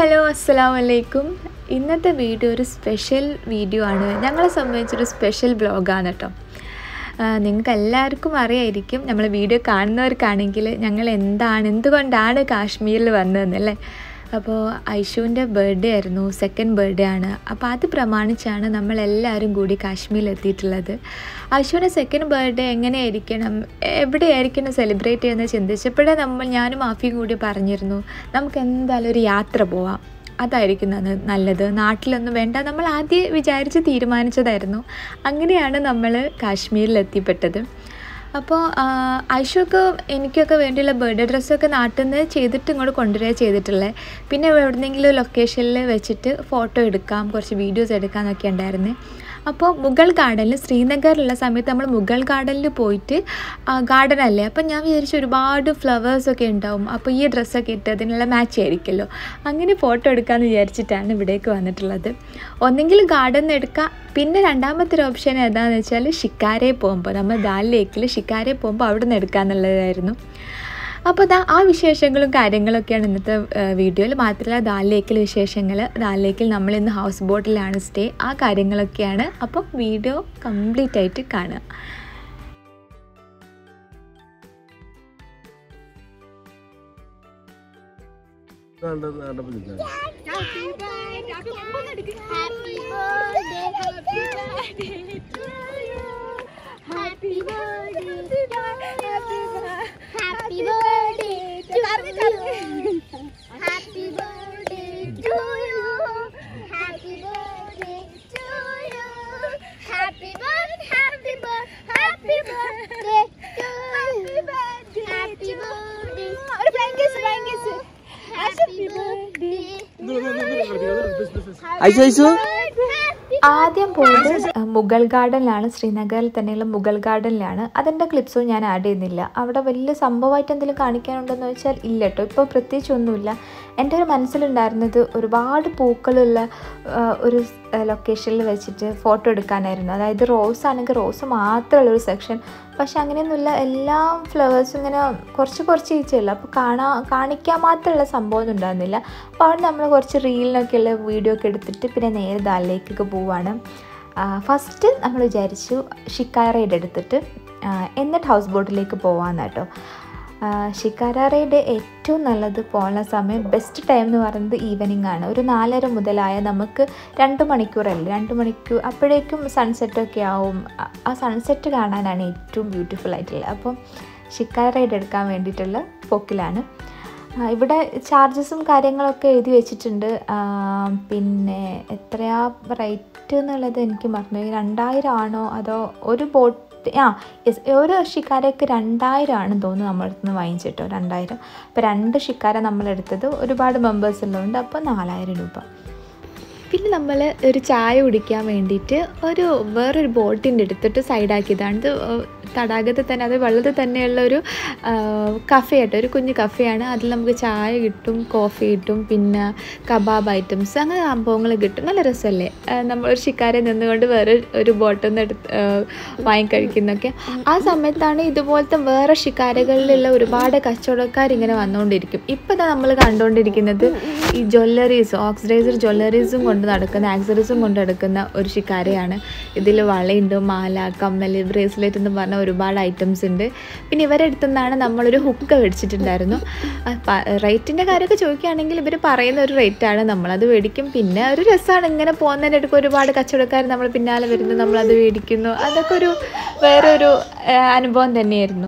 Hello അസ്സലാമു അലൈക്കും. ഇന്നത്തെ വീഡിയോ ഒരു സ്പെഷ്യൽ വീഡിയോ ആണ്. ഞങ്ങളെ സംബന്ധിച്ചൊരു സ്പെഷ്യൽ വ്ളോഗാണ് കേട്ടോ. നിങ്ങൾക്ക് എല്ലാവർക്കും അറിയായിരിക്കും, നമ്മൾ വീഡിയോ കാണുന്നവർക്കാണെങ്കിൽ ഞങ്ങൾ എന്തുകൊണ്ടാണ് കാശ്മീരിൽ വന്നതെന്നല്ലേ. അപ്പോൾ ഐഷുവിൻ്റെ ബർത്ത്ഡേ ആയിരുന്നു, സെക്കൻഡ് ബർത്ത്ഡേ ആണ്. അപ്പോൾ അത് പ്രമാണിച്ചാണ് നമ്മളെല്ലാവരും കൂടി കാശ്മീരിൽ എത്തിയിട്ടുള്ളത്. ഐഷുവിൻ്റെ സെക്കൻഡ് ബർത്ത്ഡേ എങ്ങനെയായിരിക്കണം, എവിടെയായിരിക്കണം സെലിബ്രേറ്റ് ചെയ്യുന്നത് ചിന്തിച്ചപ്പോഴേ ഞാനും മാഫിയും കൂടി പറഞ്ഞിരുന്നു, നമുക്ക് എന്തായാലും ഒരു യാത്ര പോവാം, അതായിരിക്കും നല്ലത്, നാട്ടിലൊന്നും വേണ്ട. നമ്മൾ ആദ്യം വിചാരിച്ച് തീരുമാനിച്ചതായിരുന്നു. അങ്ങനെയാണ് നമ്മൾ കാശ്മീരിൽ എത്തിപ്പെട്ടത്. അപ്പോൾ ഐഷുക്ക് എനിക്കൊക്കെ വേണ്ടിയുള്ള ബർത്ത്ഡേ ഡ്രസ്സൊക്കെ നാട്ടിൽ നിന്ന് ചെയ്തിട്ട് ഇങ്ങോട്ട് കൊണ്ടുവരിക ചെയ്തിട്ടുള്ളത്. പിന്നെ എവിടെയെങ്കിലും ലൊക്കേഷനിൽ വെച്ചിട്ട് ഫോട്ടോ എടുക്കാം, കുറച്ച് വീഡിയോസ് എടുക്കാം എന്നൊക്കെ ഉണ്ടായിരുന്നു. അപ്പോൾ മുഗൾ ഗാർഡനിൽ, ശ്രീനഗറിലുള്ള സമയത്ത് നമ്മൾ മുഗൾ ഗാർഡനിൽ പോയിട്ട്, ഗാർഡനല്ലേ, അപ്പം ഞാൻ വിചാരിച്ചു ഒരുപാട് ഫ്ലവേഴ്സൊക്കെ ഉണ്ടാവും, അപ്പോൾ ഈ ഡ്രസ്സൊക്കെ ഇട്ട് അതിനുള്ള മാച്ച് ആയിരിക്കുമല്ലോ, അങ്ങനെ ഫോട്ടോ എടുക്കാമെന്ന് വിചാരിച്ചിട്ടാണ് ഇവിടേക്ക് വന്നിട്ടുള്ളത്. ഒന്നെങ്കിൽ ഗാർഡനിൽ എടുക്കാം, പിന്നെ രണ്ടാമത്തെ ഒരു ഓപ്ഷൻ ഏതാണെന്ന് വെച്ചാൽ ഷിക്കാരയിൽ പോകുമ്പോൾ, നമ്മൾ ദാൽ ലേക്കിൽ ഷിക്കാരയിൽ പോകുമ്പോൾ അവിടെ നിന്ന് എടുക്കാമെന്നുള്ളതായിരുന്നു. അപ്പോൾ ആ വിശേഷങ്ങളും കാര്യങ്ങളൊക്കെയാണ് ഇന്നത്തെ വീഡിയോയിൽ. മാത്രമല്ല ദാൽ ലേക്കിലെ വിശേഷങ്ങൾ, ദാൽ ലേക്കിൽ നമ്മളിന്ന് ഹൗസ് ബോട്ടിലാണ് സ്റ്റേ, ആ കാര്യങ്ങളൊക്കെയാണ്. അപ്പോൾ വീഡിയോ കംപ്ലീറ്റ് ആയിട്ട് കാണുക. ആദ്യം പോയത് മുഗൾ ഗാർഡനിലാണ്, ശ്രീനഗറിൽ തന്നെയുള്ള മുഗൾ ഗാർഡനിലാണ്. അതിൻ്റെ ക്ലിപ്സും ഞാൻ ആഡ് ചെയ്യുന്നില്ല. അവിടെ വലിയ സംഭവമായിട്ട് എന്തെങ്കിലും കാണിക്കാനുണ്ടെന്ന് വെച്ചാൽ ഇല്ല കേട്ടോ, ഇപ്പോൾ പ്രത്യേകിച്ചൊന്നുമില്ല. എൻ്റെ ഒരു മനസ്സിലുണ്ടായിരുന്നത് ഒരുപാട് പൂക്കളുള്ള ഒരു ലൊക്കേഷനിൽ വെച്ചിട്ട് ഫോട്ടോ എടുക്കാനായിരുന്നു. അതായത് റോസ് ആണെങ്കിൽ റോസ് മാത്രമുള്ളൊരു സെക്ഷൻ, പക്ഷെ അങ്ങനെയൊന്നുമില്ല, എല്ലാ ഫ്ലവേഴ്സും ഇങ്ങനെ കുറച്ച് ഈച്ചയുള്ളൂ. അപ്പോൾ കാണിക്കാൻ മാത്രമുള്ള സംഭവമൊന്നും ഉണ്ടായിരുന്നില്ല. അപ്പോൾ അവിടെ നമ്മൾ കുറച്ച് റീലിനൊക്കെയുള്ള വീഡിയോ ഒക്കെ എടുത്തിട്ട് പിന്നെ നേരെ ദാലിലേക്കൊക്കെ പോവുകയാണ്. ഫസ്റ്റ് നമ്മൾ വിചാരിച്ചു ഷിക്കാര റൈഡ് എടുത്തിട്ട് എന്നിട്ട് ഹൗസ് ബോട്ടിലേക്ക് പോകാമെന്ന് കേട്ടോ. ഷിക്കാര റൈഡ് ഏറ്റവും നല്ലത് പോകുന്ന സമയം, ബെസ്റ്റ് ടൈം എന്ന് പറയുന്നത് ഈവനിങ് ആണ്. ഒരു 4:30 മുതലായ നമുക്ക് 2 മണിക്കൂറല്ലേ, 2 മണിക്കൂർ അപ്പോഴേക്കും സൺസെറ്റൊക്കെ ആവും. ആ സൺസെറ്റ് കാണാനാണ് ഏറ്റവും ബ്യൂട്ടിഫുൾ ആയിട്ടുള്ളത്. അപ്പം ഷിക്കാര റൈഡ് എടുക്കാൻ വേണ്ടിയിട്ടുള്ള പോക്കിലാണ്. ഇവിടെ ചാർജസും കാര്യങ്ങളൊക്കെ എഴുതി വെച്ചിട്ടുണ്ട്. പിന്നെ എത്രയാ റേറ്റ് എന്നുള്ളത് എനിക്ക് മറന്നു, 2000 ആണോ അതോ ഒരു ബോട്ട്, ഒരു ഷിക്കാരയ്ക്ക് 2000 ആണെന്ന് തോന്നുന്നു നമ്മുടെ അടുത്ത് നിന്ന് വാങ്ങിച്ചിട്ടോ, 2000. അപ്പോൾ 2 ഷിക്കാര നമ്മളെടുത്തത്, ഒരുപാട് മെമ്പേഴ്സ് ഉള്ളതുകൊണ്ട് അപ്പോൾ 4000 രൂപ. പിന്നെ നമ്മൾ ഒരു ചായ കുടിക്കാൻ വേണ്ടിയിട്ട് വേറൊരു ബോട്ടിൻ്റെ എടുത്തിട്ട് സൈഡാക്കിയതാണ്. ഇത് തടാകത്തിൽ തന്നെ, അത് വെള്ളത്തിൽ തന്നെയുള്ള ഒരു കഫേ ആട്ടോ, ഒരു കുഞ്ഞ് കഫേയാണ്. അതിൽ നമുക്ക് ചായ കിട്ടും, കോഫി കിട്ടും, പിന്നെ കബാബ് ഐറ്റംസ്, അങ്ങനെ സംഭവങ്ങൾ കിട്ടും. നല്ല രസമല്ലേ, നമ്മളൊരു ഷിക്കാരയിൽ നിന്നുകൊണ്ട് വേറെ ഒരു ബോട്ടിൽ നിന്ന് വാങ്ങിക്കഴിക്കുന്നൊക്കെ. ആ സമയത്താണ് ഇതുപോലത്തെ വേറെ ഷിക്കാരകളിലുള്ള ഒരുപാട് കച്ചവടക്കാരിങ്ങനെ വന്നുകൊണ്ടിരിക്കും. ഇപ്പോൾ നമ്മൾ കണ്ടുകൊണ്ടിരിക്കുന്നത് ഈ ജ്വല്ലറീസ്, ഓക്സിഡൈസർ ജ്വല്ലറീസും കൊണ്ട് നടക്കുന്ന, ആക്സറീസും കൊണ്ട് നടക്കുന്ന ഒരു ഷിക്കാരയാണ്. ഇതിൽ വളയുണ്ട്, മാല, കമ്മൽ, ബ്രേസ്ലെറ്റ് എന്ന് പറഞ്ഞ ഒരുപാട് ഐറ്റംസ് ഉണ്ട്. പിന്നെ ഇവരുടെ അടുത്തു നിന്നാണ് നമ്മളൊരു ഹുക്ക് മേടിച്ചിട്ടുണ്ടായിരുന്നു. റേറ്റിൻ്റെ കാര്യമൊക്കെ ചോദിക്കുകയാണെങ്കിൽ ഇവർ പറയുന്ന ഒരു റേറ്റാണ്, നമ്മളത് മേടിക്കും. പിന്നെ ഒരു രസമാണ്, ഇങ്ങനെ പോകുന്നതിൻ്റെ അടുക്ക് ഒരുപാട് കച്ചവടക്കാർ നമ്മൾ പിന്നാലെ വരുന്നു, നമ്മളത് മേടിക്കുന്നു. അതൊക്കെ ഒരു വേറൊരു അനുഭവം തന്നെയായിരുന്നു.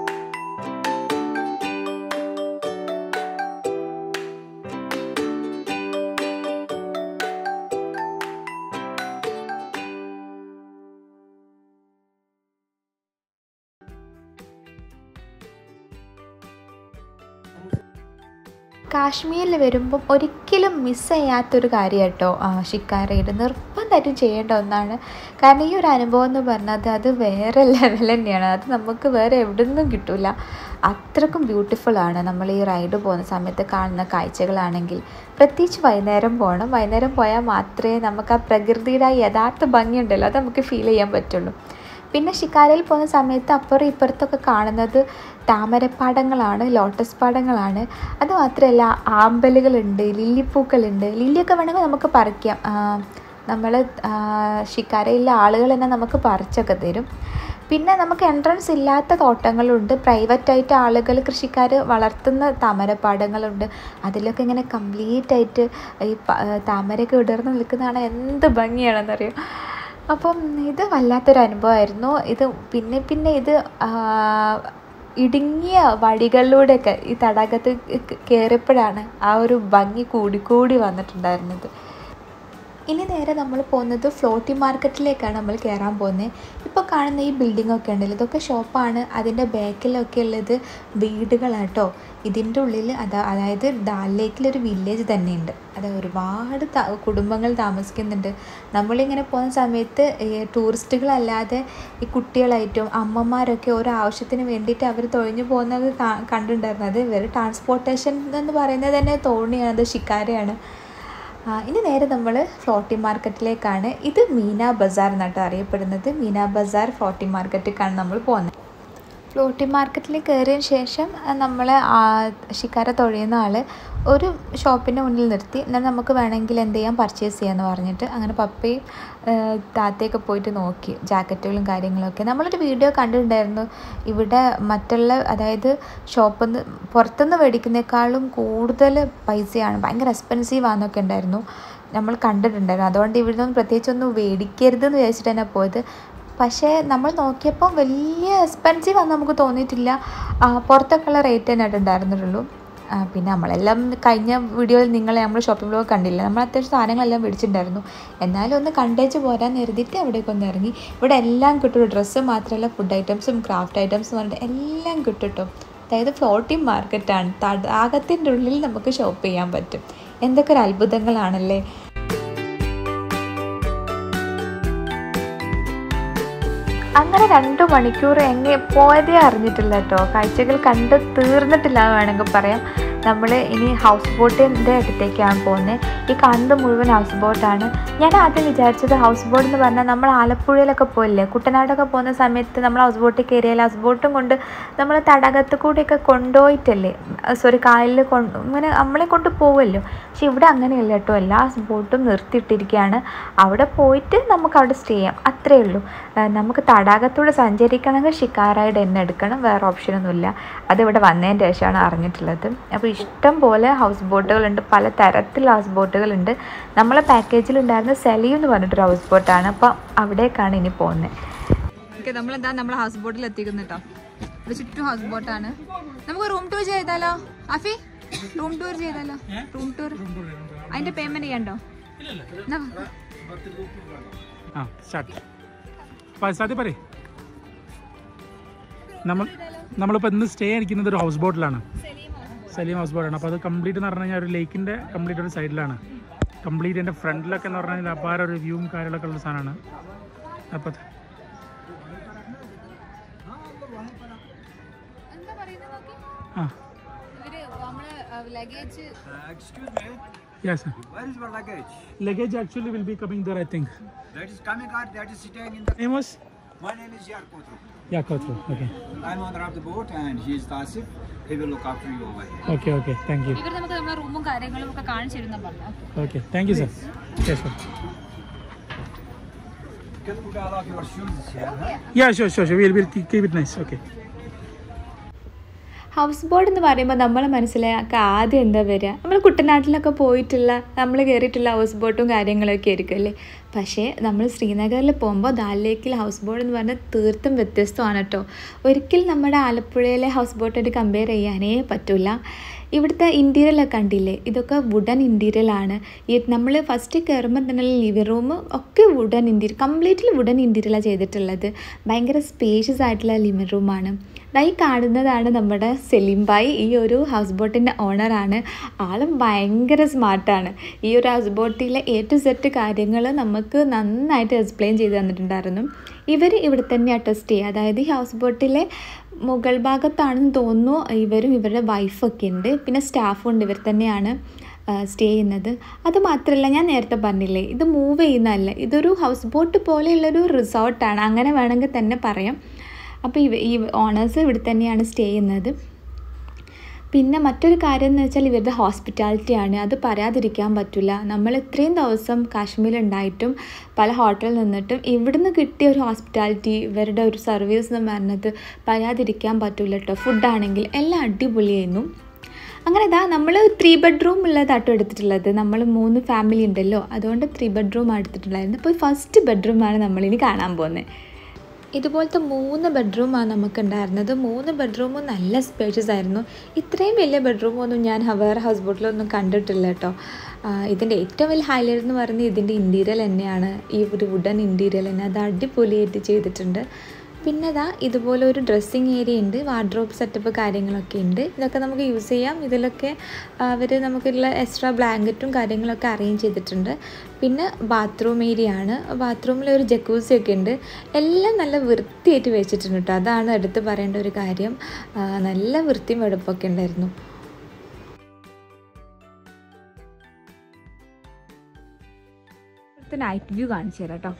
കാശ്മീരിൽ വരുമ്പം ഒരിക്കലും മിസ് ചെയ്യാത്തൊരു കാര്യം കേട്ടോ ഷിക്കാര റൈഡ്, നിർബന്ധമായിട്ടും ചെയ്യേണ്ട ഒന്നാണ്. കാരണം ഈ ഒരു അനുഭവം എന്ന് പറഞ്ഞത് അത് വേറെ ലെവൽ തന്നെയാണ്. അത് നമുക്ക് വേറെ എവിടെ നിന്നും കിട്ടില്ല. അത്രക്കും ബ്യൂട്ടിഫുള്ളാണ് നമ്മൾ ഈ റൈഡ് പോകുന്ന സമയത്ത് കാണുന്ന കാഴ്ചകളാണെങ്കിൽ. പ്രത്യേകിച്ച് വൈകുന്നേരം പോകണം. വൈകുന്നേരം പോയാൽ മാത്രമേ നമുക്ക് ആ പ്രകൃതിയുടെ യഥാർത്ഥ ഭംഗിയുണ്ടല്ലോ അത് നമുക്ക് ഫീൽ ചെയ്യാൻ പറ്റുള്ളൂ. പിന്നെ ഷിക്കാരയിൽ പോകുന്ന സമയത്ത് അപ്പുറം ഇപ്പുറത്തൊക്കെ കാണുന്നത് താമരപ്പാടങ്ങളാണ്, ലോട്ടസ് പാടങ്ങളാണ്. അതുമാത്രമല്ല ആമ്പലുകളുണ്ട്, ലില്ലിപ്പൂക്കളുണ്ട്. ലില്ലിയൊക്കെ വേണമെങ്കിൽ നമുക്ക് പറിക്കാം. നമ്മൾ ഷിക്കാരയിലെ ആളുകൾ തന്നെ നമുക്ക് പറിച്ചൊക്കെ തരും. പിന്നെ നമുക്ക് എൻട്രൻസ് ഇല്ലാത്ത തോട്ടങ്ങളുണ്ട്, പ്രൈവറ്റായിട്ട് ആളുകൾ കൃഷിക്കാർ വളർത്തുന്ന താമരപ്പാടങ്ങളുണ്ട്. അതിലൊക്കെ ഇങ്ങനെ കംപ്ലീറ്റ് ആയിട്ട് ഈ താമരയൊക്കെ വിടർന്ന് നിൽക്കുന്നതാണ് എന്ത് ഭംഗിയാണെന്നറിയാം. അപ്പം ഇത് വല്ലാത്തൊരു അനുഭവമായിരുന്നു. ഇത് പിന്നെ ഇത് ഇടുങ്ങിയ വഴികളിലൂടെയൊക്കെ ഈ തടാകത്ത് കയറിയപ്പോഴാണ് ആ ഒരു ഭംഗി കൂടി വന്നിട്ടുണ്ടായിരുന്നത്. ഇനി നേരെ നമ്മൾ പോകുന്നത് ഫ്ലോട്ടിംഗ് മാർക്കറ്റിലേക്കാണ് നമ്മൾ കയറാൻ പോകുന്നത്. ഇപ്പോൾ കാണുന്ന ഈ ബിൽഡിങ്ങൊക്കെ ഉണ്ടല്ലോ, ഇതൊക്കെ ഷോപ്പാണ്. അതിൻ്റെ ബാക്കിലൊക്കെ ഉള്ളത് വീടുകളാട്ടോ. ഇതിൻ്റെ ഉള്ളിൽ അതായത് ഡാൽ ലേക്കിലൊരു വില്ലേജ് തന്നെയുണ്ട്. അത് ഒരുപാട് കുടുംബങ്ങൾ താമസിക്കുന്നുണ്ട്. നമ്മളിങ്ങനെ പോകുന്ന സമയത്ത് ടൂറിസ്റ്റുകളല്ലാതെ ഈ കുട്ടികളായിട്ടും അമ്മമാരൊക്കെ ഓരോ ആവശ്യത്തിന് വേണ്ടിയിട്ട് അവർ തൊഴിഞ്ഞു പോകുന്നത് കണ്ടിട്ടുണ്ടായിരുന്നത്. ഇവർ ട്രാൻസ്പോർട്ടേഷൻ എന്ന് പറയുന്നത് തന്നെ തോണിയാണ്, അത് ഷിക്കാരയാണ്. ഇനി നേരെ നമ്മൾ ഫ്ലോട്ടിംഗ് മാർക്കറ്റിലേക്കാണ്. ഇത് മീന ബസാർ എന്നാട്ടോ അറിയപ്പെടുന്നത്. മീന ബസാർ ഫ്ലോട്ടിംഗ് മാർക്കറ്റിലേക്കാണ് നമ്മൾ പോകുന്നത്. ഫ്ലോട്ടിംഗ് മാർക്കറ്റിൽ കയറിയതിന് ശേഷം നമ്മൾ ഷിക്കാര തുഴയുന്ന ആൾ ഒരു ഷോപ്പിൻ്റെ മുന്നിൽ നിർത്തി. എന്നാൽ നമുക്ക് വേണമെങ്കിൽ എന്ത് ചെയ്യാം, പർച്ചേസ് ചെയ്യാമെന്ന് പറഞ്ഞിട്ട് അങ്ങനെ പപ്പയും താത്തയൊക്കെ പോയിട്ട് നോക്കി ജാക്കറ്റുകളും കാര്യങ്ങളൊക്കെ. നമ്മളൊരു വീഡിയോ കണ്ടിട്ടുണ്ടായിരുന്നു. ഇവിടെ മറ്റുള്ള അതായത് ഷോപ്പിൽ നിന്ന് പുറത്തുനിന്ന് മേടിക്കുന്നേക്കാളും കൂടുതൽ പൈസയാണ്, ഭയങ്കര എക്സ്പെൻസീവാണെന്നൊക്കെ ഉണ്ടായിരുന്നു, നമ്മൾ കണ്ടിട്ടുണ്ടായിരുന്നു. അതുകൊണ്ട് ഇവിടെ നിന്നും പ്രത്യേകിച്ചൊന്നും മേടിക്കരുതെന്ന് വിചാരിച്ചിട്ട് തന്നെ പോയത്. പക്ഷേ നമ്മൾ നോക്കിയപ്പോൾ വലിയ എക്സ്പെൻസീവാണെന്ന് നമുക്ക് തോന്നിയിട്ടില്ല. പുറത്തൊക്കെയുള്ള റേറ്റ് തന്നെ ഉണ്ടായിരുന്നുള്ളൂ. പിന്നെ നമ്മളെല്ലാം കഴിഞ്ഞ വീഡിയോയിൽ നമ്മൾ ഷോപ്പിംഗ് ബ്ലോഗ് കണ്ടില്ല, നമ്മൾ അത്യാവശ്യം സാധനങ്ങളെല്ലാം മേടിച്ചിട്ടുണ്ടായിരുന്നു. എന്നാലും ഒന്ന് കണ്ടേച്ച് പോരാൻ എഴുതിയിട്ട് അവിടേക്ക് ഒന്ന് ഇറങ്ങി. ഇവിടെ എല്ലാം കിട്ടും, ഡ്രസ്സ് മാത്രമല്ല ഫുഡ് ഐറ്റംസും ക്രാഫ്റ്റ് ഐറ്റംസും പറഞ്ഞിട്ട് എല്ലാം കിട്ടും കേട്ടോ. അതായത് ഫ്ലോട്ടിംഗ് മാർക്കറ്റാണ്, തടാകത്തിൻ്റെ ഉള്ളിൽ നമുക്ക് ഷോപ്പ് ചെയ്യാൻ പറ്റും. എന്തൊക്കെ ഒരു അത്ഭുതങ്ങളാണല്ലേ. അങ്ങനെ 2 മണിക്കൂർ എങ്ങനെ പോയതേ അറിഞ്ഞിട്ടില്ല കേട്ടോ. കാഴ്ചകൾ കണ്ട് തീർന്നിട്ടില്ല വേണമെങ്കിൽ പറയാം. നമ്മൾ ഇനി ഹൗസ് ബോട്ടിൻ്റെ അടുത്തേക്കാണ് പോകുന്നത്. ഈ കാണുന്നത് മുഴുവൻ ഹൗസ് ബോട്ടാണ്. ഞാൻ ആദ്യം വിചാരിച്ചത് ഹൗസ് ബോട്ട് എന്ന് പറഞ്ഞാൽ നമ്മൾ ആലപ്പുഴയിലൊക്കെ പോയില്ലേ, കുട്ടനാടൊക്കെ പോകുന്ന സമയത്ത് നമ്മൾ ഹൗസ് ബോട്ടിൽ കയറിയാൽ ഹൗസ് ബോട്ടും കൊണ്ട് നമ്മൾ തടാകത്ത് കൂടെയൊക്കെ കൊണ്ടുപോയിട്ടല്ലേ, കായലിൽ ഇങ്ങനെ നമ്മളെ കൊണ്ട് പോവുമല്ലോ. പക്ഷെ ഇവിടെ അങ്ങനെയല്ല കേട്ടോ, എല്ലാ ഹൗസ് ബോട്ടും നിർത്തിയിട്ടിരിക്കുകയാണ്. അവിടെ പോയിട്ട് നമുക്ക് അവിടെ സ്റ്റേ ചെയ്യാം, അത്രയേ ഉള്ളൂ. നമുക്ക് തടാകത്തൂടെ സഞ്ചരിക്കണമെങ്കിൽ ഷിക്കാരയുടെ എണ്ണ എടുക്കണം, വേറെ ഓപ്ഷനൊന്നുമില്ല. അതിവിടെ വന്നതിന് ശേഷമാണ് അറിഞ്ഞിട്ടുള്ളത്. അപ്പോൾ ഇഷ്ടം പോലെ ഹൗസ് ബോട്ടുകളുണ്ട്, പല തരത്തിലുള്ള ഹൗസ് ബോട്ടുകളുണ്ട്. നമ്മളെ പാക്കേജിലുണ്ടായിരുന്ന സെലി എന്ന് പറഞ്ഞിട്ടൊരു ഹൗസ് ബോട്ടാണ്. അപ്പോൾ അവിടേക്കാണ് ഇനി പോകുന്നത്. ഓക്കെ, നമ്മളെന്താ നമ്മളെ ഹൗസ് ബോട്ടിൽ എത്തിക്കുന്നു കേട്ടോ. ഇവിടെ ചുറ്റും ഹൗസ് ബോട്ടാണ്. നമുക്ക് റൂം ടൂർ ചെയ്താലോ അഫി? റൂം ടൂർ ചെയ്താലോ? റൂം ടൂർ അതിൻ്റെ പേയ്മെൻറ്റ് ചെയ്യണ്ടോ? നമ്മളിപ്പോൾ ഇന്ന് സ്റ്റേ അടിക്കുന്നത് ഒരു ഹൗസ് ബോട്ടിലാണ്, സലീം ഹൗസ് ബോട്ടാണ്. അപ്പോൾ അത് കംപ്ലീറ്റ് എന്ന് പറഞ്ഞു കഴിഞ്ഞാൽ ഒരു ലേക്കിൻ്റെ കംപ്ലീറ്റ് ഒരു സൈഡിലാണ്. കംപ്ലീറ്റ് എൻ്റെ ഫ്രണ്ടിലൊക്കെ എന്ന് പറഞ്ഞു കഴിഞ്ഞാൽ അപാര ഒരു വ്യൂവും കാര്യങ്ങളൊക്കെ ഉള്ള സാധനമാണ്. അപ്പോൾ yes sir. Where is your luggage? Luggage actually will be coming there, I think. That is coming or that is sitting in the... Name was? My name is Yakotro. Yakotro, okay. I'm owner of the boat and he is Tasif. He will look after you over here. Okay, thank you. ഇവർ നമുക്ക് നമ്മുടെ റൂമും കാര്യങ്ങളും ഒക്കെ കാണിച്ചു തരുന്ന പറഞ്ഞു. Okay, thank you sir. Yes sir. Can you put all of your shoes here? Huh? Yeah, sure. We'll keep it nice. Okay. Houseboat എന്ന് പറയുമ്പോൾ നമ്മളെ മനസ്സിലാക്കുക ആദ്യം എന്താ വരിക, നമ്മൾ കുട്ടനാട്ടിലൊക്കെ പോയിട്ടുള്ള നമ്മൾ കയറിയിട്ടുള്ള ഹൗസ് ബോട്ടും കാര്യങ്ങളൊക്കെ ആയിരിക്കും അല്ലേ. പക്ഷേ നമ്മൾ ശ്രീനഗറിൽ പോകുമ്പോൾ ദാൽ ലേക്കിൽ ഹൗസ് ബോട്ട് എന്ന് പറഞ്ഞാൽ തീർത്തും വ്യത്യസ്തമാണ് കേട്ടോ. ഒരിക്കലും നമ്മുടെ ആലപ്പുഴയിലെ ഹൗസ് ബോട്ടായിട്ട് കമ്പയർ ചെയ്യാനേ പറ്റില്ല. ഇവിടുത്തെ ഇൻറ്റീരിയലൊക്കെ കണ്ടില്ലേ, ഇതൊക്കെ വുഡൻ ഇൻറ്റീരിയലാണ്. നമ്മൾ ഫസ്റ്റ് കയറുമ്പോൾ തന്നെ ലിവിങ് റൂം ഒക്കെ വുഡൻ ഇൻറ്റീരിയൽ, കംപ്ലീറ്റ്ലി വുഡൻ ഇൻറ്റീരിയലാണ് ചെയ്തിട്ടുള്ളത്. ഭയങ്കര സ്പേഷ്യസ് ആയിട്ടുള്ള ലിവിങ് റൂമാണ്. ഈ കാണുന്നതാണ് നമ്മുടെ സലീം ഭായ്, ഈ ഒരു ഹൗസ് ബോട്ടിൻ്റെ ഓണറാണ്. ആളും ഭയങ്കര സ്മാർട്ടാണ്. ഈ ഒരു ഹൗസ് ബോട്ടിലെ A to Z കാര്യങ്ങൾ നമുക്ക് നന്നായിട്ട് എക്സ്പ്ലെയിൻ ചെയ്ത് തന്നിട്ടുണ്ടായിരുന്നു. ഇവർ ഇവിടെ തന്നെ ടെസ്റ്റ് ചെയ്യുക, അതായത് ഈ ഹൗസ് ബോട്ടിലെ മുകൾ ഭാഗത്താണെന്ന് തോന്നുന്നു. ഇവരും ഇവരുടെ വൈഫൊക്കെ ഉണ്ട്, പിന്നെ സ്റ്റാഫും ഉണ്ട്. ഇവർ തന്നെയാണ് സ്റ്റേ ചെയ്യുന്നത്. അതുമാത്രമല്ല, ഞാൻ നേരത്തെ പറഞ്ഞില്ലേ, ഇത് മൂവ് ചെയ്യുന്നതല്ല, ഇതൊരു ഹൗസ് ബോട്ട് പോലെയുള്ളൊരു റിസോർട്ടാണ്, അങ്ങനെ വേണമെങ്കിൽ തന്നെ പറയാം. അപ്പോൾ ഈ ഓണേഴ്സ് ഇവിടെ തന്നെയാണ് സ്റ്റേ ചെയ്യുന്നത്. പിന്നെ മറ്റൊരു കാര്യം എന്ന് വെച്ചാൽ ഇവരുടെ ഹോസ്പിറ്റാലിറ്റിയാണ്. അത് പറയാതിരിക്കാൻ പറ്റില്ല. നമ്മൾ ഇത്രയും ദിവസം കാശ്മീരുണ്ടായിട്ടും പല ഹോട്ടലിൽ നിന്നിട്ടും ഇവിടുന്ന് കിട്ടിയ ഒരു ഹോസ്പിറ്റാലിറ്റി, ഇവരുടെ ഒരു സർവീസ് എന്ന് പറഞ്ഞത് പറയാതിരിക്കാൻ പറ്റില്ല കേട്ടോ. ഫുഡാണെങ്കിൽ എല്ലാം അടിപൊളിയായിരുന്നു. അങ്ങനെ ഇതാ നമ്മൾ 3 ബെഡ്റൂം ഉള്ളതാട്ടോ എടുത്തിട്ടുള്ളത്. നമ്മൾ 3 ഫാമിലി ഉണ്ടല്ലോ, അതുകൊണ്ട് 3 ബെഡ്റൂമാണ് എടുത്തിട്ടുണ്ടായിരുന്നു. അപ്പോൾ ഫസ്റ്റ് ബെഡ്റൂമാണ് നമ്മളിനി കാണാൻ പോകുന്നത്. ഇതുപോലത്തെ 3 ബെഡ്റൂമാണ് നമുക്കുണ്ടായിരുന്നത്. 3 ബെഡ്റൂമും നല്ല സ്പേഷ്യസ് ആയിരുന്നു. ഇത്രയും വലിയ ബെഡ്റൂമൊന്നും ഞാൻ വേറെ ഹൗസ് ബോട്ടിലൊന്നും കണ്ടിട്ടില്ല കേട്ടോ. ഇതിൻ്റെ ഏറ്റവും വലിയ ഹൈലൈറ്റ് എന്ന് പറയുന്നത് ഇതിൻ്റെ ഇൻറ്റീരിയൽ തന്നെയാണ്. ഈ ഒരു വുഡൻ ഇൻറ്റീരിയൽ തന്നെ അത് അടിപൊളിയായിട്ട് ചെയ്തിട്ടുണ്ട്. പിന്നെ ഇതുപോലെ ഒരു ഡ്രസ്സിങ് ഏരിയ ഉണ്ട്, വാർഡ്രോബ് സെറ്റപ്പ് കാര്യങ്ങളൊക്കെ ഉണ്ട്. ഇതൊക്കെ നമുക്ക് യൂസ് ചെയ്യാം. ഇതിലൊക്കെ അവർ നമുക്കുള്ള എക്സ്ട്രാ ബ്ലാങ്കറ്റും കാര്യങ്ങളൊക്കെ അറേഞ്ച് ചെയ്തിട്ടുണ്ട്. പിന്നെ ബാത്റൂം ഏരിയ ആണ്. ബാത്റൂമിൽ ഒരു ജക്കൂസി ഒക്കെ ഉണ്ട്. എല്ലാം നല്ല വൃത്തിയായിട്ട് വെച്ചിട്ടുണ്ട് കേട്ടോ. അതാണ് എടുത്ത് പറയേണ്ട ഒരു കാര്യം. നല്ല വൃത്തിയും വെടുപ്പൊക്കെ ഉണ്ടായിരുന്നു. നൈറ്റ് വ്യൂ കാണിച്ചു തരാം കേട്ടോ.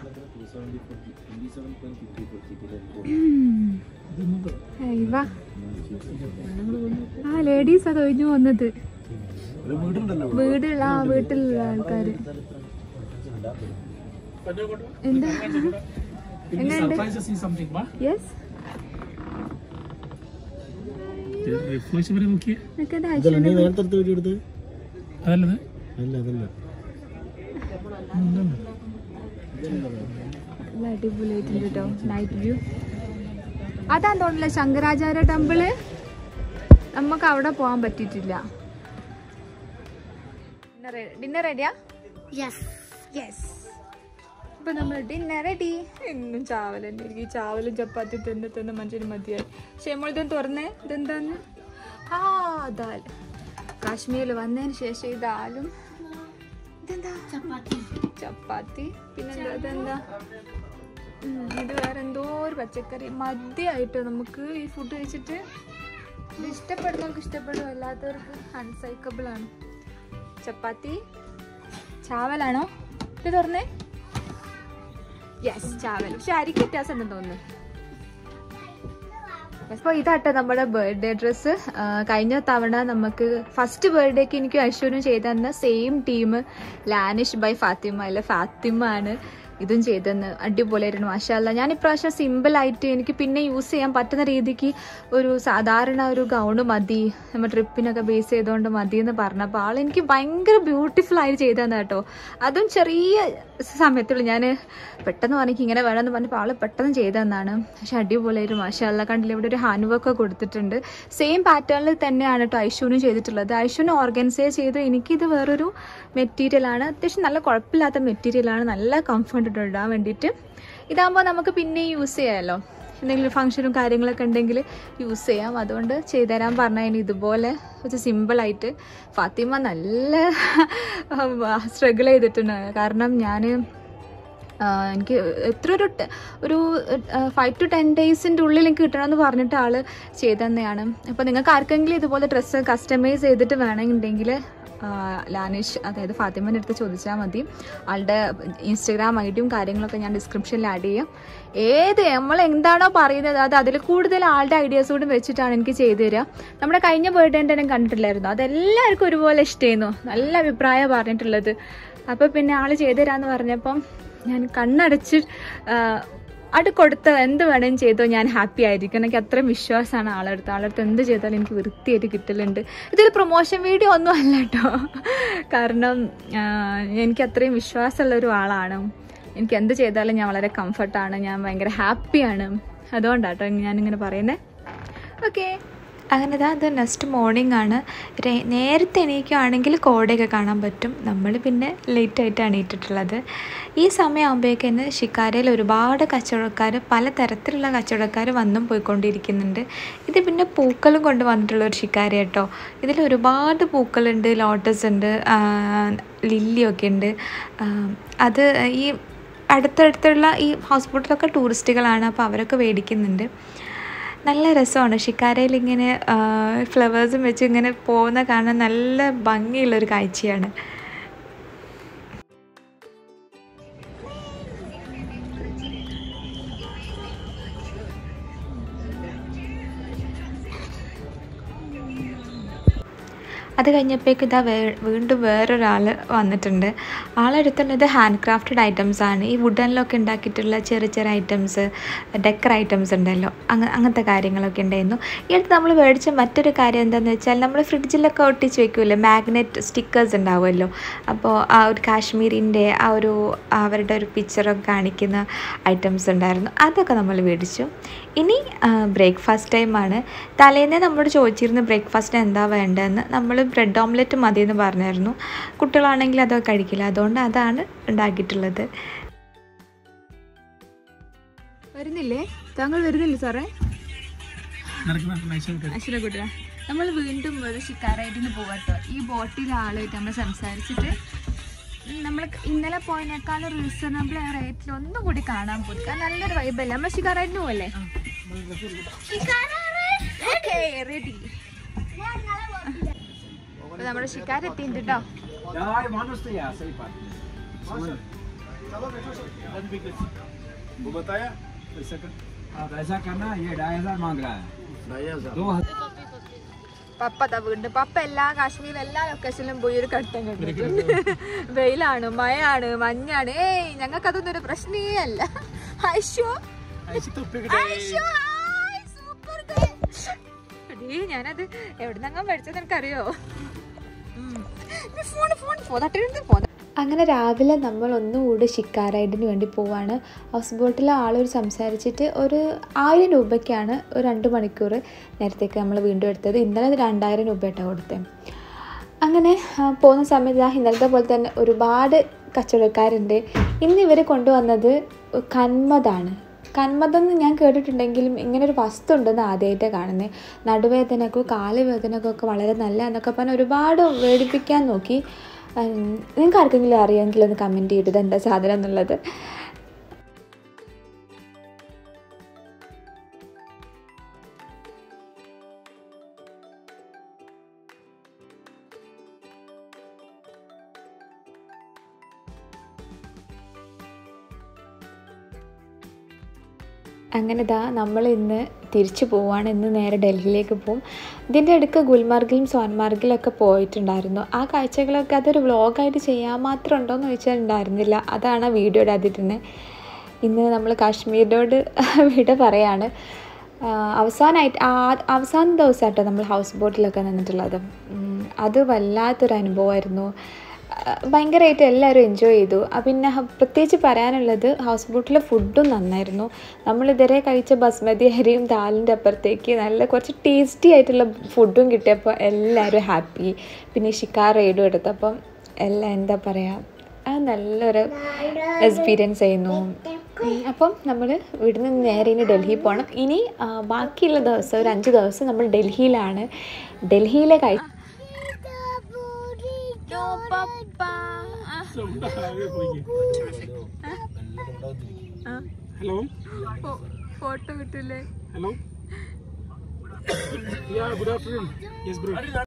ആ ലേഡീസാ കഴിഞ്ഞു വന്നത്. വീട്ടിലുള്ള ആൾക്കാര് എന്താ യെസ് അടിപൊളിയായിട്ടുണ്ട് കേട്ടോ നൈറ്റ് വ്യൂ. അതാന്ന് തോന്നില്ല ശങ്കരാചാര്യ ടെമ്പിള്. നമുക്ക് അവിടെ പോകാൻ പറ്റിയിട്ടില്ല. ഡിന്നർ റെഡിയാ? യെസ്. ഇപ്പൊ നമ്മൾ ഡിന്നർ റെഡി. എന്നും ചാവൽ തന്നെ. എനിക്ക് ഈ ചാവലും ചപ്പാത്തി തന്നെ മനുഷ്യന് മതിയായി. ഷെമോൾ ഇതൊന്ന് തുറന്നേ. ഇതെന്താന്ന്? ദാൽ. കാശ്മീരിൽ വന്നതിന് ശേഷം ഈ ദാലും ഇതെന്താ ചപ്പാത്തി. പിന്നെന്താ ഇതെന്താ? ഇത് വേറെ എന്തോ ഒരു പച്ചക്കറി. മദ്യമായിട്ട് നമുക്ക് ഈ ഫുഡ് കഴിച്ചിട്ട് ഇത് ഇഷ്ടപ്പെടുന്നവർക്ക് ഇഷ്ടപ്പെടും, അല്ലാത്തവർക്ക് അൺസൈക്കബിൾ ആണ്. ചപ്പാത്തി ചാവലാണോ? ഇത് തുറന്നേ. യെസ് ചാവൽ. പക്ഷെ അരിക്ക് വ്യത്യാസം ഉണ്ടെന്ന് തോന്നുന്നു. അപ്പോൾ ഇതാട്ടോ നമ്മുടെ ബർത്ത്ഡേ ഡ്രസ്സ്. കഴിഞ്ഞ തവണ നമുക്ക് ഫസ്റ്റ് ബർത്ത്ഡേക്ക് എനിക്ക് ഐശ്വര്യം ചെയ്തെന്ന സെയിം ടീം ലാനിഷ് ബൈ ഫാത്തിമ അല്ല ഫാത്തിമ ആണ് ഇതും ചെയ്തെന്ന്. അടിപൊളിയായിരുന്നു മാഷാഅല്ലാ. ഞാൻ ഇപ്രാവശ്യം സിമ്പിളായിട്ട് എനിക്ക് പിന്നെ യൂസ് ചെയ്യാൻ പറ്റുന്ന രീതിക്ക് ഒരു സാധാരണ ഒരു ഗൗണ് മതി, നമ്മൾ ട്രിപ്പിനൊക്കെ ബേസ് ചെയ്തുകൊണ്ട് മതി എന്ന് പറഞ്ഞപ്പോൾ ആൾ എനിക്ക് ഭയങ്കര ബ്യൂട്ടിഫുൾ ആയിട്ട് ചെയ്തതെന്ന് കേട്ടോ. അതും ചെറിയ സമയത്തുള്ളൂ. ഞാൻ പെട്ടെന്ന് പറഞ്ഞെങ്കിൽ ഇങ്ങനെ വേണമെന്ന് പറഞ്ഞപ്പോൾ ആൾ പെട്ടെന്ന് ചെയ്തതെന്നാണ്. പക്ഷെ അടിപൊളിയായിരുന്നു മാഷാഅല്ലാ. കണ്ടില്ല, ഇവിടെ ഒരു ഹാൻഡ് വർക്ക് കൊടുത്തിട്ടുണ്ട്. സെയിം പാറ്റേണിൽ തന്നെയാണ് കേട്ടോ ഐഷുവിനും ചെയ്തിട്ടുള്ളത്. ഐഷുവിനെ ഓർഗനൈസ് ചെയ്ത് എനിക്കിത് വേറൊരു മെറ്റീരിയലാണ്. അത്യാവശ്യം നല്ല കുഴപ്പമില്ലാത്ത മെറ്റീരിയലാണ്. നല്ല കംഫർട്ട് ഇടാൻ വേണ്ടിയിട്ട്. ഇതാകുമ്പോൾ നമുക്ക് പിന്നെ യൂസ് ചെയ്യാമല്ലോ. എന്തെങ്കിലും ഫംഗ്ഷനും കാര്യങ്ങളൊക്കെ ഉണ്ടെങ്കിൽ യൂസ് ചെയ്യാം. അതുകൊണ്ട് ചെയ്തുതരാൻ പറഞ്ഞതിന് ഇതുപോലെ കുറച്ച് സിമ്പിളായിട്ട്. ഫാത്തിമ നല്ല സ്ട്രഗിൾ ചെയ്തിട്ടുണ്ട്. കാരണം എനിക്ക് എത്ര ഒരു 5 to 10 ഡേയ്സിൻ്റെ ഉള്ളിൽ എനിക്ക് കിട്ടണമെന്ന് പറഞ്ഞിട്ട് ആൾ ചെയ്തന്നെയാണ്. അപ്പോൾ നിങ്ങൾക്ക് ആർക്കെങ്കിലും ഇതുപോലെ ഡ്രസ്സ് കസ്റ്റമൈസ് ചെയ്തിട്ട് വേണമെന്നുണ്ടെങ്കിൽ ലാനിഷ് അതായത് ഫാത്തിമേൻ്റെ അടുത്ത് ചോദിച്ചാൽ മതി. ആളുടെ ഇൻസ്റ്റഗ്രാം ഐഡിയും കാര്യങ്ങളൊക്കെ ഞാൻ ഡിസ്ക്രിപ്ഷനിൽ ആഡ് ചെയ്യാം. നമ്മൾ എന്താണോ പറയുന്നത് അതിൽ കൂടുതൽ ആളുടെ ഐഡിയാസ് കൂടി വെച്ചിട്ടാണ് എനിക്ക് ചെയ്തു തരിക. നമ്മുടെ കഴിഞ്ഞ ബർത്ത്ഡേ ഞാൻ കണ്ടിട്ടില്ലായിരുന്നു, അതെല്ലാവർക്കും ഒരുപോലെ ഇഷ്ടമായിരുന്നു. നല്ല അഭിപ്രായം പറഞ്ഞിട്ടുള്ളത്. അപ്പോൾ പിന്നെ ആൾ ചെയ്തു തരാമെന്ന് പറഞ്ഞപ്പം ഞാൻ കണ്ണടച്ച് അത് കൊടുത്ത എന്ത് വേണമെങ്കിലും ചെയ്തോ ഞാൻ ഹാപ്പി ആയിരിക്കും. എനിക്ക് അത്രയും വിശ്വാസമാണ് ആളടുത്ത് എന്ത് ചെയ്താലും എനിക്ക് വൃത്തിയായിട്ട് കിട്ടലുണ്ട്. ഇതൊരു പ്രൊമോഷൻ വീഡിയോ ഒന്നും അല്ല കേട്ടോ. കാരണം എനിക്ക് അത്രയും വിശ്വാസമുള്ളൊരു ആളാണ്. എനിക്ക് എന്ത് ചെയ്താലും ഞാൻ വളരെ കംഫർട്ടാണ്, ഞാൻ ഭയങ്കര ഹാപ്പിയാണ്. അതുകൊണ്ടാട്ടോ ഞാനിങ്ങനെ പറയുന്നത്. ഓക്കെ, അങ്ങനെ അത് നെക്സ്റ്റ് മോർണിംഗ് ആണ്. നേരത്തെ എണീക്കുകയാണെങ്കിൽ കോടയൊക്കെ കാണാൻ പറ്റും. നമ്മൾ പിന്നെ ലേറ്റായിട്ടാണ് എണീറ്റിട്ടുള്ളത്. ഈ സമയമാകുമ്പോഴേക്കന്നെ ഷിക്കാരയിൽ ഒരുപാട് കച്ചവടക്കാർ, പലതരത്തിലുള്ള കച്ചവടക്കാർ വന്നും പോയിക്കൊണ്ടിരിക്കുന്നുണ്ട്. ഇത് പിന്നെ പൂക്കളും കൊണ്ട് വന്നിട്ടുള്ളൊരു ഷിക്കാര കേട്ടോ. ഇതിൽ ഒരുപാട് പൂക്കളുണ്ട്, ലോട്ടസ് ഉണ്ട്, ലില്ലിയൊക്കെ ഉണ്ട്. അത് ഈ അടുത്തടുത്തുള്ള ഈ ഹൗസ് ബോട്ടിലൊക്കെ ടൂറിസ്റ്റുകളാണ്, അപ്പോൾ അവരൊക്കെ മേടിക്കുന്നുണ്ട്. നല്ല രസമാണ്. ഷിക്കാരയിൽ ഇങ്ങനെ ഫ്ലവേഴ്സും വെച്ച് ഇങ്ങനെ പോകുന്ന കാണാൻ നല്ല ഭംഗിയുള്ളൊരു കാഴ്ചയാണ്. അത് കഴിഞ്ഞപ്പോഴേക്ക് ഇതാ വീണ്ടും വേറൊരാൾ വന്നിട്ടുണ്ട്. ആളെടുത്തുള്ളത് ഹാൻഡ് ക്രാഫ്റ്റഡ് ഐറ്റംസാണ്. ഈ വുഡനിലൊക്കെ ഉണ്ടാക്കിയിട്ടുള്ള ചെറിയ ചെറിയ ഐറ്റംസ്, ഡെക്കർ ഐറ്റംസ് ഉണ്ടല്ലോ, അങ്ങനത്തെ കാര്യങ്ങളൊക്കെ ഉണ്ടായിരുന്നു. ഈ അടുത്ത് നമ്മൾ മേടിച്ച മറ്റൊരു കാര്യം എന്താണെന്ന് വെച്ചാൽ, നമ്മൾ ഫ്രിഡ്ജിലൊക്കെ ഒട്ടിച്ച് വെക്കുമല്ലോ മാഗ്നറ്റ് സ്റ്റിക്കേഴ്സ് ഉണ്ടാവുമല്ലോ. അപ്പോൾ ആ ഒരു കാശ്മീരിൻ്റെ ആ ഒരു അവരുടെ ഒരു പിക്ചറൊക്കെ കാണിക്കുന്ന ഐറ്റംസ് ഉണ്ടായിരുന്നു. അതൊക്കെ നമ്മൾ മേടിച്ചു. ഇനി ബ്രേക്ക്ഫാസ്റ്റ് ടൈമാണ്. തലേന്നേ നമ്മളോട് ചോദിച്ചിരുന്നു ബ്രേക്ക്ഫാസ്റ്റിന് എന്താ വേണ്ടതെന്ന്. നമ്മൾ ബ്രെഡ് ഓംലെറ്റ് മതിയെന്ന് പറഞ്ഞായിരുന്നു. കുട്ടികളാണെങ്കിൽ അതൊക്കെ കഴിക്കില്ല, അതുകൊണ്ട് അതാണ് ഉണ്ടാക്കിയിട്ടുള്ളത്. വരുന്നില്ലേ? താങ്കൾ വരുന്നില്ലേ സാറേ? അശ്വരക്കുട്ട, നമ്മൾ വീണ്ടും ഒരു ഷിക്കാറായിട്ട് പോകാട്ടോ. ഈ ബോട്ടിലെ ആളായിട്ട് നമ്മൾ സംസാരിച്ചിട്ട് നമ്മൾ ഇന്നലെ പോയതിനേക്കാളും റീസണബിൾ റേറ്റിൽ ഒന്നും കൂടി കാണാൻ പോയി. നല്ലൊരു വൈബല്ലേ? നമ്മൾ ഷിക്കാറായിട്ട് പോവല്ലേ? റെഡി. നമ്മുടെ ഷിക്കാര എത്തിയിട്ടുണ്ട് കേട്ടോ. പപ്പ വീണ്ടും പപ്പ എല്ലാ കാശ്മീരിലെ എല്ലാ ലൊക്കേഷനിലും പോയി ഒരു കട്ടൻ കണ്ടിട്ടുണ്ട്. വെയിലാണ്, മഴയാണ്, മഞ്ഞാണ്. ഞങ്ങൾക്ക് അതൊന്നും ഒരു പ്രശ്നേ അല്ല. ഞാനത് എവിടുന്നങ്ങാൻ പഠിച്ചത് എനിക്കറിയോ? അങ്ങനെ രാവിലെ നമ്മൾ ഒന്നുകൂടി ഷിക്കാര റൈഡിന് വേണ്ടി പോവാണ്. ഹൗസ് ബോട്ടിലെ ആളൊരു സംസാരിച്ചിട്ട് ഒരു 1000 രൂപയ്ക്കാണ് ഒരു 2 മണിക്കൂർ നേരത്തേക്ക് നമ്മൾ വീണ്ടും എടുത്തത്. ഇന്നലെ 2000 രൂപയായിട്ടാണ് കൊടുത്തത്. അങ്ങനെ പോകുന്ന സമയത്ത് ഇന്നലത്തെ പോലെ തന്നെ ഒരുപാട് കച്ചവടക്കാരുണ്ട്. ഇന്ന് ഇവർ കൊണ്ടുവന്നത് കന്മതാണ്. കന്മതെന്ന് ഞാൻ കേട്ടിട്ടുണ്ടെങ്കിലും ഇങ്ങനൊരു വസ്തു ഉണ്ടെന്ന് ആദ്യമായിട്ടാണ് കാണുന്നത്. നടുവേദനക്കോ കാല് വേദനക്കോ ഒക്കെ വളരെ നല്ല എന്നൊക്കെ പറഞ്ഞാൽ ഒരുപാട് വേടിപ്പിക്കാൻ നോക്കി. നിങ്ങൾക്ക് ആർക്കെങ്കിലും അറിയാമെങ്കിൽ ഒന്ന് കമൻറ്റ് ചെയ്തിട്ട് എന്താ സാധനം എന്നുള്ളത്. അങ്ങനെ നമ്മൾ ഇന്ന് തിരിച്ചു പോവുകയാണ്. ഇന്ന് നേരെ ഡൽഹിയിലേക്ക് പോകും. ഇതിൻ്റെ ഇടയ്ക്ക് ഗുൽമാർഗിലും സോൻമാർഗിലൊക്കെ പോയിട്ടുണ്ടായിരുന്നു. ആ കാഴ്ചകളൊക്കെ അതൊരു വ്ളോഗായിട്ട് ചെയ്യാൻ മാത്രം ഉണ്ടോയെന്ന് ചോദിച്ചാൽ ഉണ്ടായിരുന്നില്ല. അതാണ് വീഡിയോയുടെ ആദ്യത്തിന്. ഇന്ന് നമ്മൾ കാശ്മീരിനോട് വിട പറയാണ്. അവസാന ദിവസമായിട്ടോ നമ്മൾ ഹൗസ് ബോട്ടിലൊക്കെ നിന്നിട്ടുള്ളത്. അത് വല്ലാത്തൊരു അനുഭവമായിരുന്നു. ഭയങ്കരമായിട്ട് എല്ലാവരും എൻജോയ് ചെയ്തു. പിന്നെ പ്രത്യേകിച്ച് പറയാനുള്ളത് ഹൗസ് ബോട്ടിലെ ഫുഡും നന്നായിരുന്നു. നമ്മളിതുവരെ കഴിച്ച ബസ്മതി അരിയും ദാലിൻ്റെ അപ്പുറത്തേക്ക് നല്ല കുറച്ച് ടേസ്റ്റി ആയിട്ടുള്ള ഫുഡും കിട്ടിയപ്പോൾ എല്ലാവരും ഹാപ്പി. പിന്നെ ഷിക്കാർ റൈഡും എടുത്തപ്പം എല്ലാം എന്താ പറയുക, അത് നല്ലൊരു എക്സ്പീരിയൻസ് ആയിരുന്നു. അപ്പം നമ്മൾ ഇവിടുന്ന് നേരെ ഇനി ഡൽഹിയിൽ പോകണം. ഇനി ബാക്കിയുള്ള ദിവസം ഒരു 5 ദിവസം നമ്മൾ ഡൽഹിയിലാണ്. ഡൽഹിയിലെ Hello. ഫോട്ടോ കിട്ടില്ലേ? Hello. Yeah, good afternoon. Yes, bro.